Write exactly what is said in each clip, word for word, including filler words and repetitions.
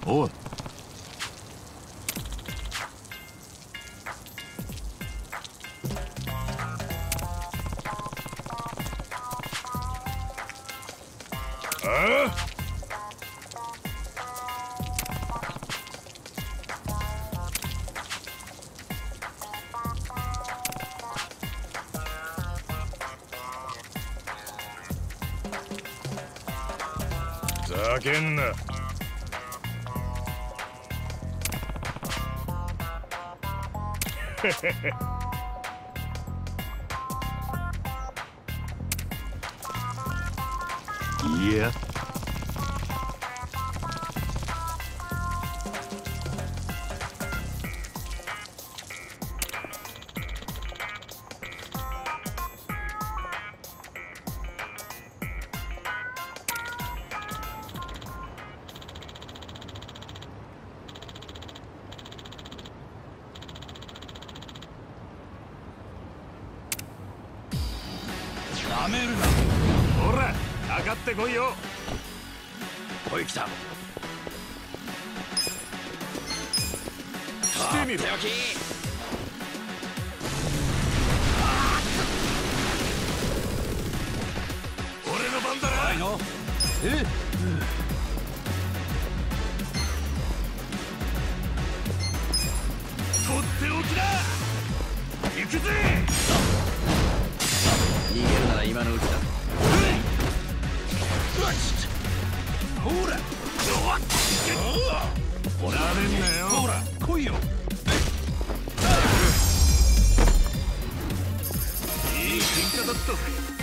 おい。 ああ。ざけんな。 いや。 なめるな。ほら、上がってこいよ。おい、来た。来てみろ。俺の番だな。ないの。え、うん、とっておきだ。行くぜ。 逃げるなら今のうちだ。 ほら、なめんなよ。ほら、来いよ。いい喧嘩だったぜ。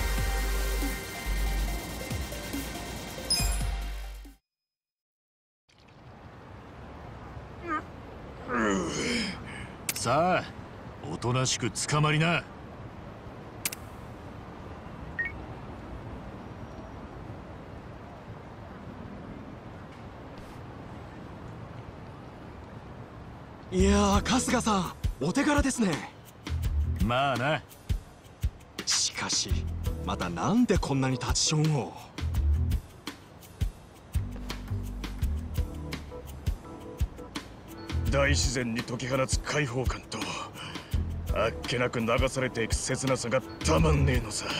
さあ、おとなしく捕まりな。 いやー、春日さん、お手柄ですね。 まあな。 しかし、またなんでこんなに立ちションを。 大自然に解き放つ解放感とあっけなく流されていく切なさがたまんねえのさ。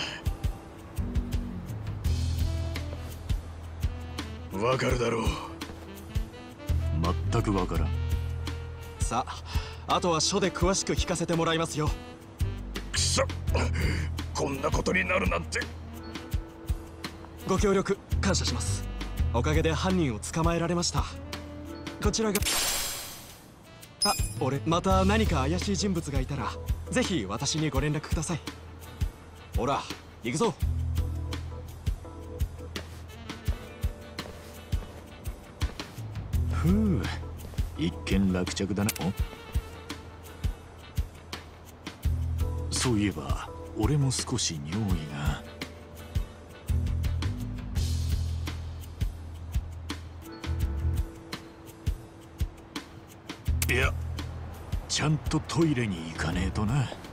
わかるだろう。 全くわからん。 さあ、あとは書で詳しく聞かせてもらいますよ。 くそ、こんなことになるなんて。 ご協力感謝します。おかげで犯人を捕まえられました。こちらが。あ、俺また何か怪しい人物がいたらぜひ私にご連絡ください。ほら、行くぞ。 ふう、一件落着だな。そういえば俺も少し尿意が。いや、ちゃんとトイレに行かねえとな。